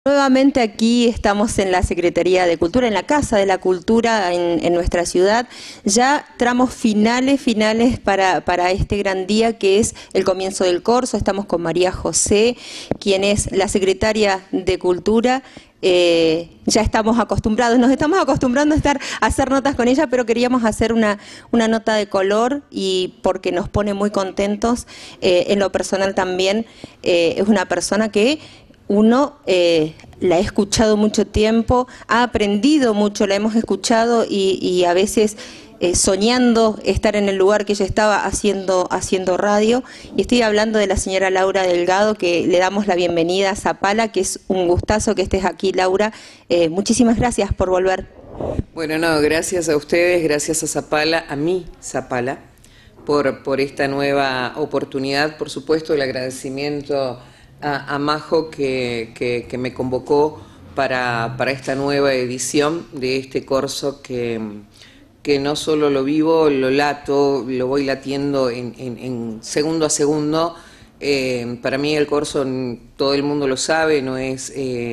Nuevamente aquí estamos en la Secretaría de Cultura, en la Casa de la Cultura en nuestra ciudad. Ya tramos finales para este gran día que es el comienzo del corso. Estamos con María José, quien es la Secretaria de Cultura. Ya estamos acostumbrados, nos estamos acostumbrando a hacer notas con ella, pero queríamos hacer una nota de color y porque nos pone muy contentos. En lo personal también es una persona que uno la ha escuchado mucho tiempo, ha aprendido mucho, la hemos escuchado y a veces soñando estar en el lugar que ella estaba haciendo radio. Y estoy hablando de la señora Laura Delgado, que le damos la bienvenida a Zapala, que es un gustazo que estés aquí, Laura. Muchísimas gracias por volver. Bueno, no, gracias a ustedes, gracias a Zapala, a mí, Zapala, por esta nueva oportunidad. Por supuesto, el agradecimiento a Majo que me convocó para esta nueva edición de este corso que no solo lo vivo, lo lato, lo voy latiendo en segundo a segundo. Para mí el corso, todo el mundo lo sabe, no es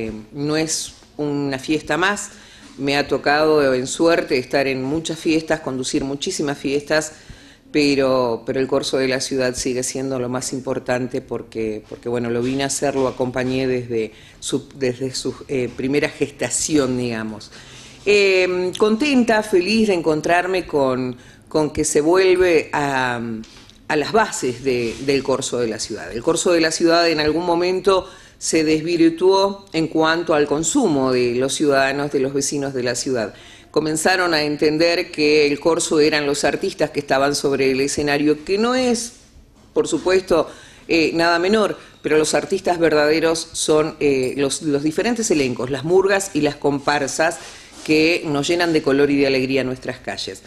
una fiesta más. Me ha tocado en suerte estar en muchas fiestas, conducir muchísimas fiestas, pero el corso de la ciudad sigue siendo lo más importante porque bueno, lo vine a hacer, lo acompañé desde su primera gestación, digamos. Contenta, feliz de encontrarme con que se vuelve a las bases del corso de la ciudad. El corso de la ciudad en algún momento se desvirtuó en cuanto al consumo de los ciudadanos, de los vecinos de la ciudad. Comenzaron a entender que el corso eran los artistas que estaban sobre el escenario, que no es, por supuesto, nada menor, pero los artistas verdaderos son los diferentes elencos, las murgas y las comparsas que nos llenan de color y de alegría nuestras calles.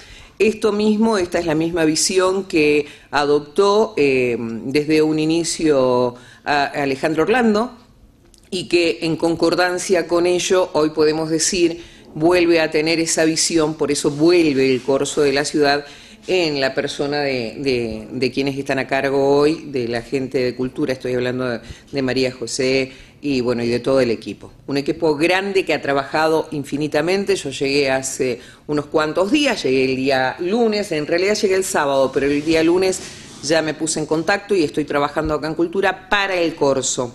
Esta es la misma visión que adoptó desde un inicio a Alejandro Orlando y que en concordancia con ello hoy podemos decir vuelve a tener esa visión, por eso vuelve el corso de la ciudad en la persona de quienes están a cargo hoy, de la gente de cultura. Estoy hablando de María José y bueno, y de todo el equipo. Un equipo grande que ha trabajado infinitamente. Yo llegué hace unos cuantos días, llegué el día lunes, en realidad llegué el sábado, pero el día lunes ya me puse en contacto y estoy trabajando acá en Cultura para el corso.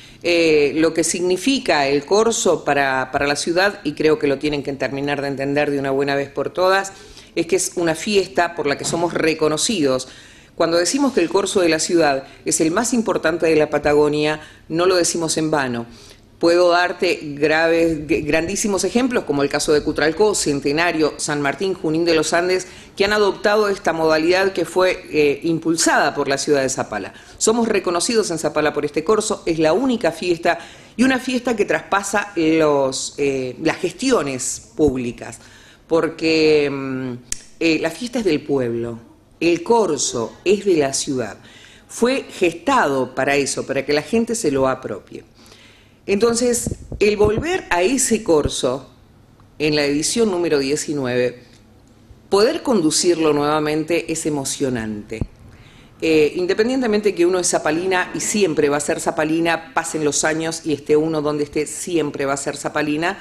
Lo que significa el corso para la ciudad, y creo que lo tienen que terminar de entender de una buena vez por todas, es que es una fiesta por la que somos reconocidos. Cuando decimos que el corso de la ciudad es el más importante de la Patagonia, no lo decimos en vano. Puedo darte grandísimos ejemplos, como el caso de Cutralcó, Centenario, San Martín, Junín de los Andes, que han adoptado esta modalidad que fue impulsada por la ciudad de Zapala. Somos reconocidos en Zapala por este corso, es la única fiesta, y una fiesta que traspasa las gestiones públicas, porque la fiesta es del pueblo, el corso es de la ciudad. Fue gestado para eso, para que la gente se lo apropie. Entonces, el volver a ese corso, en la edición número 19, poder conducirlo nuevamente es emocionante. Independientemente que uno es zapalina y siempre va a ser zapalina, pasen los años y esté uno donde esté, siempre va a ser zapalina,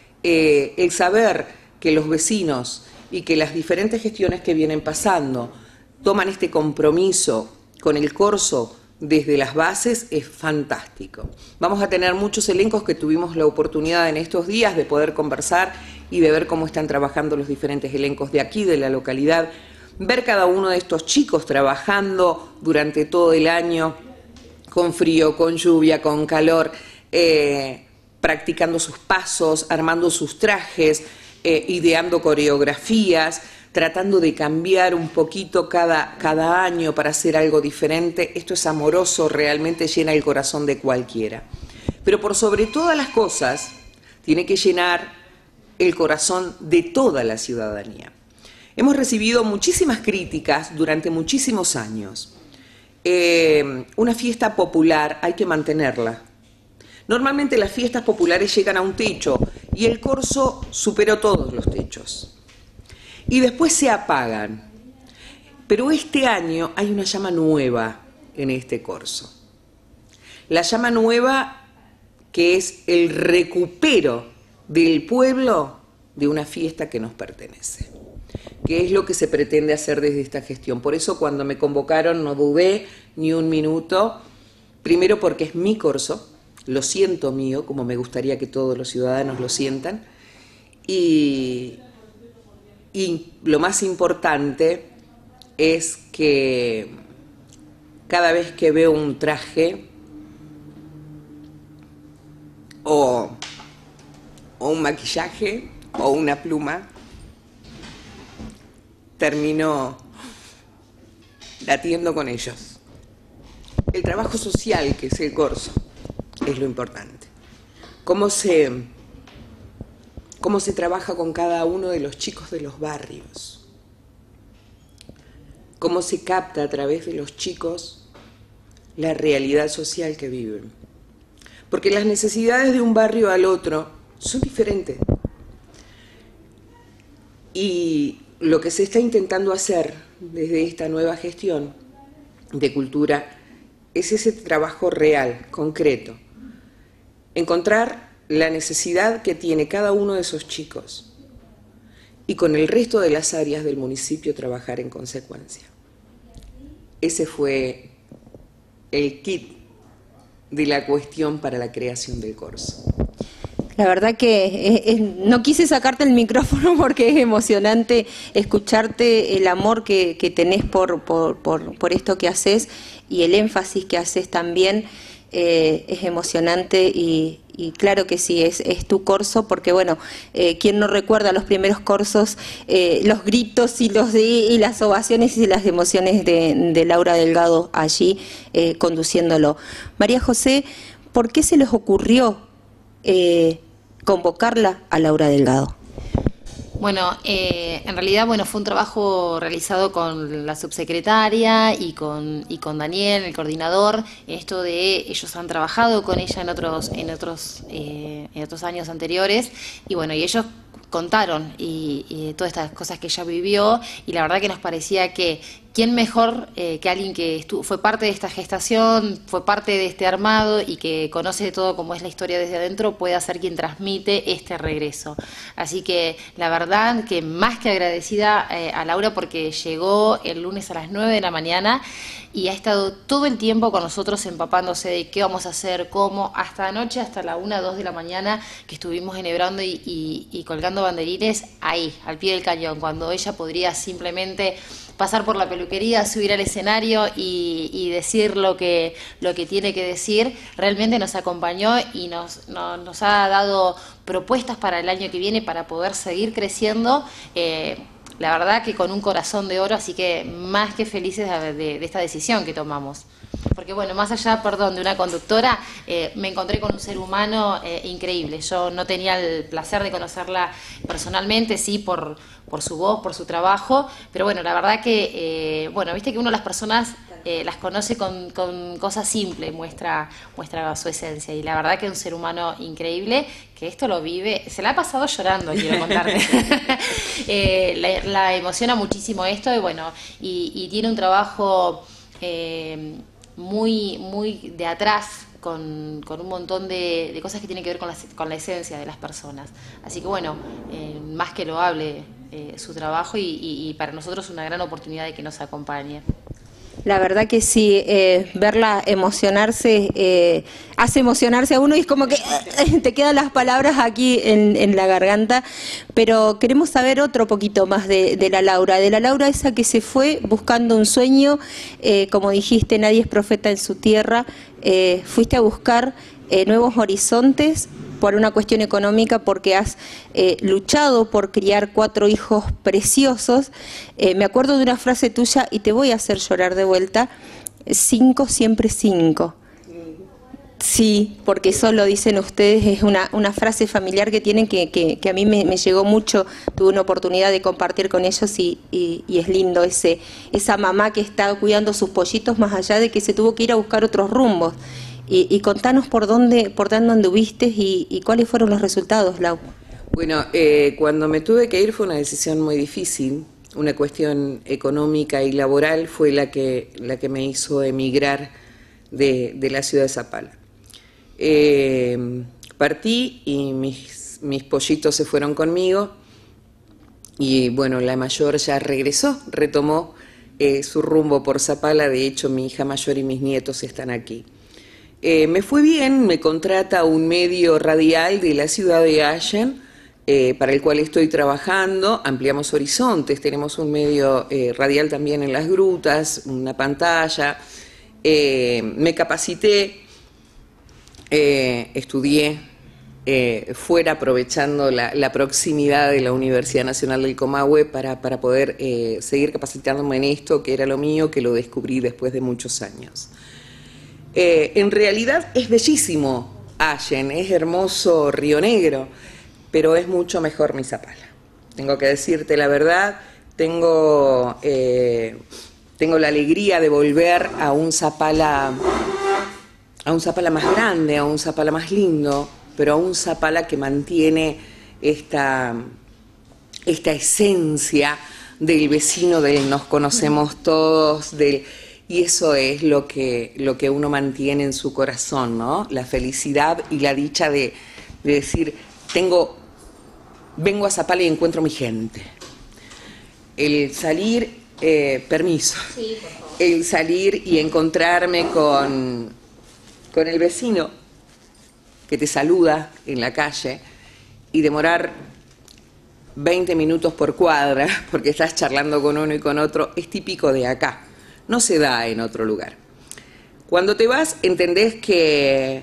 el saber que los vecinos y que las diferentes gestiones que vienen pasando toman este compromiso con el corso desde las bases es fantástico. Vamos a tener muchos elencos que tuvimos la oportunidad en estos días de poder conversar y de ver cómo están trabajando los diferentes elencos de aquí, de la localidad, ver cada uno de estos chicos trabajando durante todo el año, con frío, con lluvia, con calor, practicando sus pasos, armando sus trajes, ideando coreografías, tratando de cambiar un poquito cada año para hacer algo diferente. Esto es amoroso, realmente llena el corazón de cualquiera. Pero por sobre todas las cosas, tiene que llenar el corazón de toda la ciudadanía. Hemos recibido muchísimas críticas durante muchísimos años. Una fiesta popular hay que mantenerla. Normalmente las fiestas populares llegan a un techo y el corso superó todos los techos. Y después se apagan. Pero este año hay una llama nueva en este corso. La llama nueva que es el recupero del pueblo de una fiesta que nos pertenece, que es lo que se pretende hacer desde esta gestión. Por eso cuando me convocaron no dudé ni un minuto, primero porque es mi corso, lo siento mío, como me gustaría que todos los ciudadanos lo sientan, y lo más importante es que cada vez que veo un traje o un maquillaje o una pluma, termino latiendo con ellos. El trabajo social, que es el corso, es lo importante. Cómo se trabaja con cada uno de los chicos de los barrios. Cómo se capta a través de los chicos la realidad social que viven. Porque las necesidades de un barrio al otro son diferentes. Y lo que se está intentando hacer desde esta nueva gestión de cultura es ese trabajo real, concreto. Encontrar la necesidad que tiene cada uno de esos chicos y con el resto de las áreas del municipio trabajar en consecuencia. Ese fue el kit de la cuestión para la creación del corso. La verdad que no quise sacarte el micrófono porque es emocionante escucharte el amor que tenés por esto que haces y el énfasis que haces también. Es emocionante y claro que sí, es tu corso, porque bueno, ¿quién no recuerda los primeros corsos, los gritos y las ovaciones y las emociones de Laura Delgado allí conduciéndolo? María José, ¿por qué se les ocurrió convocarla a Laura Delgado? Bueno, en realidad, bueno, fue un trabajo realizado con la subsecretaria y con Daniel, el coordinador. Esto de ellos han trabajado con ella en otros años anteriores y bueno, y ellos contaron y todas estas cosas que ella vivió y la verdad que nos parecía que quién mejor que alguien que fue parte de esta gestación, fue parte de este armado y que conoce todo cómo es la historia desde adentro, puede ser quien transmite este regreso. Así que la verdad que más que agradecida a Laura porque llegó el lunes a las 9 de la mañana y ha estado todo el tiempo con nosotros empapándose de qué vamos a hacer, cómo, hasta anoche, hasta la 1, 2 de la mañana que estuvimos enhebrando y colgando banderines ahí, al pie del cañón, cuando ella podría simplemente pasar por la peluquería, subir al escenario y decir lo que tiene que decir. Realmente nos acompañó y nos ha dado propuestas para el año que viene para poder seguir creciendo. La verdad que con un corazón de oro, así que más que felices de esta decisión que tomamos. Porque bueno, más allá, perdón, de una conductora, me encontré con un ser humano increíble. Yo no tenía el placer de conocerla personalmente, sí, por su voz, por su trabajo, pero bueno, la verdad que, bueno, viste que uno las personas las conoce con cosas simples, muestra su esencia, y la verdad que es un ser humano increíble, que esto lo vive, se la ha pasado llorando, quiero contarte. La emociona muchísimo esto, y bueno, y tiene un trabajo muy de atrás, con un montón de cosas que tienen que ver con la esencia de las personas. Así que bueno, más que loable su trabajo y para nosotros una gran oportunidad de que nos acompañe. La verdad que sí, verla emocionarse, hace emocionarse a uno y es como que te quedan las palabras aquí en la garganta, pero queremos saber otro poquito más de la Laura esa que se fue buscando un sueño, como dijiste, nadie es profeta en su tierra, fuiste a buscar nuevos horizontes por una cuestión económica, porque has luchado por criar 4 hijos preciosos. Me acuerdo de una frase tuya, y te voy a hacer llorar de vuelta: 5, siempre 5. Sí, porque eso lo dicen ustedes, es una frase familiar que tienen que a mí me llegó mucho. Tuve una oportunidad de compartir con ellos y es lindo esa mamá que está cuidando sus pollitos más allá de que se tuvo que ir a buscar otros rumbos. Y contanos por dónde anduviste y cuáles fueron los resultados, Lau. Bueno, cuando me tuve que ir fue una decisión muy difícil. Una cuestión económica y laboral fue la que me hizo emigrar de la ciudad de Zapala. Partí y mis pollitos se fueron conmigo y bueno, la mayor ya regresó, retomó su rumbo por Zapala. De hecho, mi hija mayor y mis nietos están aquí. Me fue bien, me contrata un medio radial de la ciudad de Allen, para el cual estoy trabajando. Ampliamos horizontes, tenemos un medio radial también en Las Grutas, una pantalla. Me capacité, estudié fuera, aprovechando la proximidad de la Universidad Nacional del Comahue para poder seguir capacitándome en esto, que era lo mío, que lo descubrí después de muchos años. En realidad es bellísimo Allen, es hermoso Río Negro, pero es mucho mejor mi Zapala. Tengo que decirte la verdad, tengo la alegría de volver a un Zapala más grande, a un Zapala más lindo, pero a un Zapala que mantiene esta esencia del vecino, del nos conocemos todos, y eso es lo que uno mantiene en su corazón, ¿no? La felicidad y la dicha de decir, vengo a Zapala y encuentro mi gente. El salir, permiso, Sí, por favor. El salir y encontrarme con el vecino que te saluda en la calle y demorar 20 minutos por cuadra porque estás charlando con uno y con otro, es típico de acá, no se da en otro lugar. Cuando te vas entendés que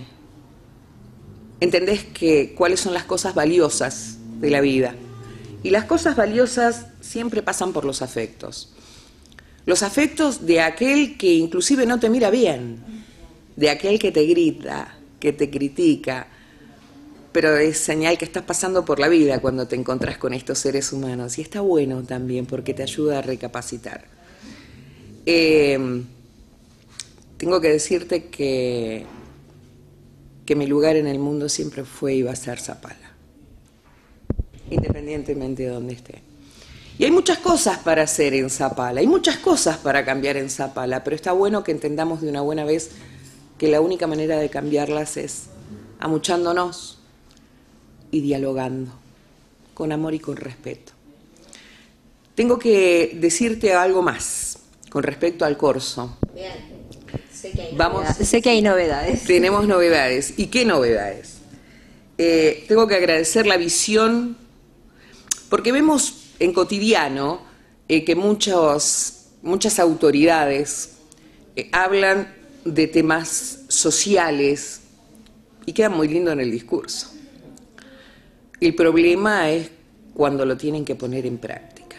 cuáles son las cosas valiosas de la vida, y las cosas valiosas siempre pasan por los afectos de aquel que inclusive no te mira bien, de aquel que te grita, que te critica, pero es señal que estás pasando por la vida cuando te encontrás con estos seres humanos, y está bueno también porque te ayuda a recapacitar. Tengo que decirte que mi lugar en el mundo siempre fue y va a ser Zapala, independientemente de donde esté. Y hay muchas cosas para hacer en Zapala, hay muchas cosas para cambiar en Zapala, pero está bueno que entendamos de una buena vez que la única manera de cambiarlas es amuchándonos y dialogando, con amor y con respeto. Tengo que decirte algo más con respecto al corso. Bien. Sé que hay Sé que hay novedades. Tenemos novedades. ¿Y qué novedades? Tengo que agradecer la visión, porque vemos en cotidiano que muchas autoridades hablan de temas sociales y queda muy lindo en el discurso. El problema es cuando lo tienen que poner en práctica.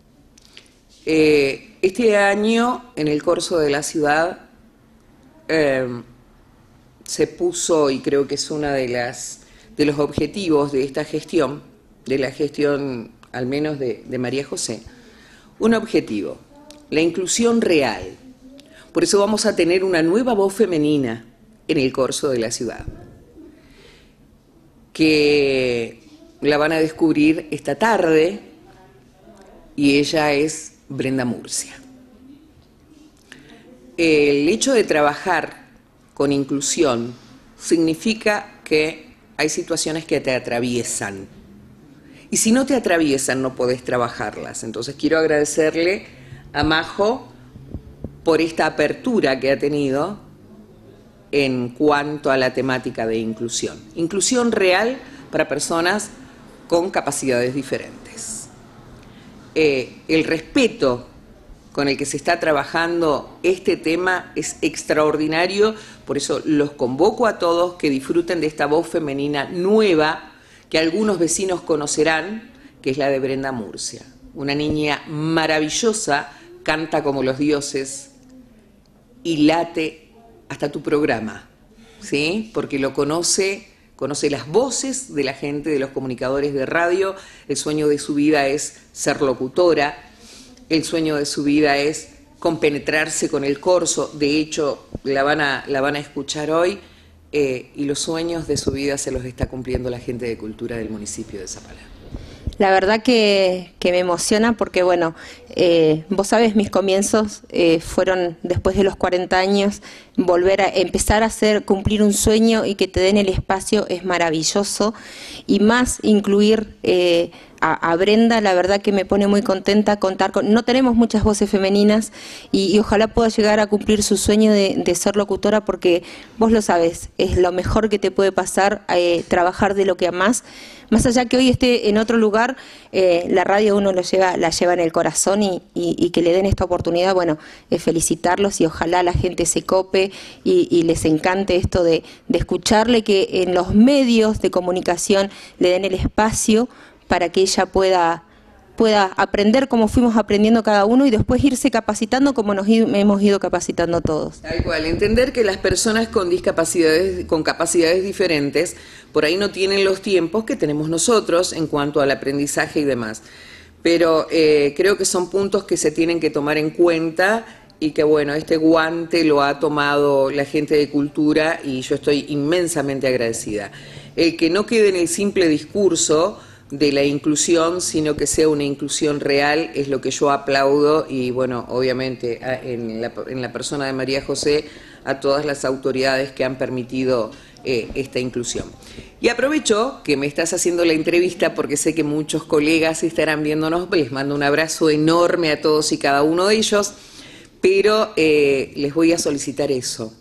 Este año, en el corso de la ciudad, se puso, y creo que es uno de los objetivos de esta gestión, de la gestión al menos de María José, un objetivo, la inclusión real. Por eso vamos a tener una nueva voz femenina en el corso de la ciudad, que la van a descubrir esta tarde, y ella es Brenda Murcia. El hecho de trabajar con inclusión significa que hay situaciones que te atraviesan, y si no te atraviesan no podés trabajarlas. Entonces quiero agradecerle a Majo por esta apertura que ha tenido en cuanto a la temática de inclusión. Inclusión real para personas con capacidades diferentes. El respeto con el que se está trabajando este tema es extraordinario, por eso los convoco a todos que disfruten de esta voz femenina nueva que algunos vecinos conocerán, que es la de Brenda Murcia. Una niña maravillosa, canta como los dioses y late hasta tu programa, ¿sí? Porque lo conoce las voces de la gente, de los comunicadores de radio. El sueño de su vida es ser locutora, el sueño de su vida es compenetrarse con el corso. De hecho, la van a escuchar hoy, y los sueños de su vida se los está cumpliendo la gente de cultura del municipio de Zapala. La verdad que me emociona porque, bueno, vos sabés, mis comienzos fueron después de los 40 años, volver a empezar a cumplir un sueño y que te den el espacio es maravilloso, y más incluir a Brenda, la verdad que me pone muy contenta contar con... No tenemos muchas voces femeninas y ojalá pueda llegar a cumplir su sueño de ser locutora, porque vos lo sabés, es lo mejor que te puede pasar, trabajar de lo que amás. Más allá que hoy esté en otro lugar, la radio uno la lleva en el corazón, y que le den esta oportunidad, bueno, felicitarlos, y ojalá la gente se cope y les encante esto de escucharle, que en los medios de comunicación le den el espacio para que ella pueda aprender como fuimos aprendiendo cada uno, y después irse capacitando como nos hemos ido capacitando todos. Tal cual, entender que las personas con discapacidades, con capacidades diferentes, por ahí no tienen los tiempos que tenemos nosotros en cuanto al aprendizaje y demás. Pero creo que son puntos que se tienen que tomar en cuenta, y que bueno, este guante lo ha tomado la gente de cultura y yo estoy inmensamente agradecida. El que no quede en el simple discurso de la inclusión, sino que sea una inclusión real, es lo que yo aplaudo, y bueno, obviamente en la persona de María José, a todas las autoridades que han permitido esta inclusión. Y aprovecho que me estás haciendo la entrevista porque sé que muchos colegas estarán viéndonos, les mando un abrazo enorme a todos y cada uno de ellos, pero les voy a solicitar eso.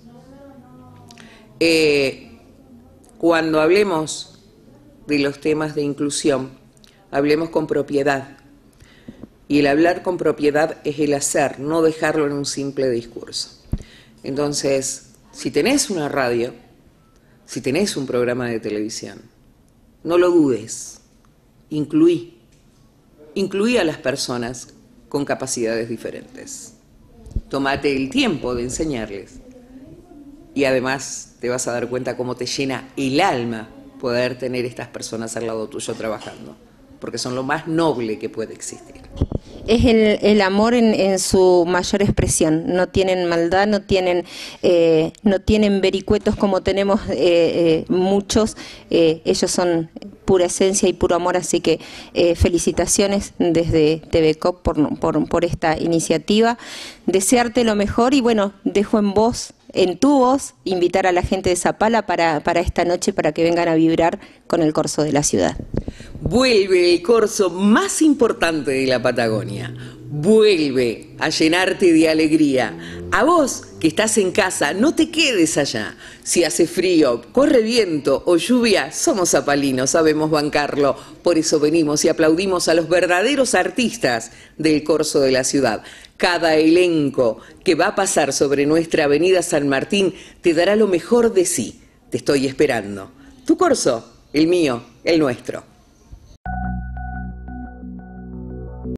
Cuando hablemos de los temas de inclusión, hablemos con propiedad. Y el hablar con propiedad es el hacer, no dejarlo en un simple discurso. Entonces, si tenés una radio, si tenés un programa de televisión, no lo dudes, incluí a las personas con capacidades diferentes. Tómate el tiempo de enseñarles, y además te vas a dar cuenta cómo te llena el alma poder tener estas personas al lado tuyo trabajando, porque son lo más noble que puede existir. Es el amor en su mayor expresión. No tienen maldad, no tienen vericuetos como tenemos muchos. Ellos son pura esencia y puro amor, así que felicitaciones desde TVCOP por esta iniciativa. Desearte lo mejor, y bueno, dejo en tu voz, invitar a la gente de Zapala para esta noche, para que vengan a vibrar con el corso de la ciudad. Vuelve el corso más importante de la Patagonia. Vuelve a llenarte de alegría. A vos que estás en casa, no te quedes allá. Si hace frío, corre viento o lluvia, somos zapalinos, sabemos bancarlo. Por eso venimos y aplaudimos a los verdaderos artistas del corso de la ciudad. Cada elenco que va a pasar sobre nuestra avenida San Martín te dará lo mejor de sí. Te estoy esperando. Tu corso, el mío, el nuestro.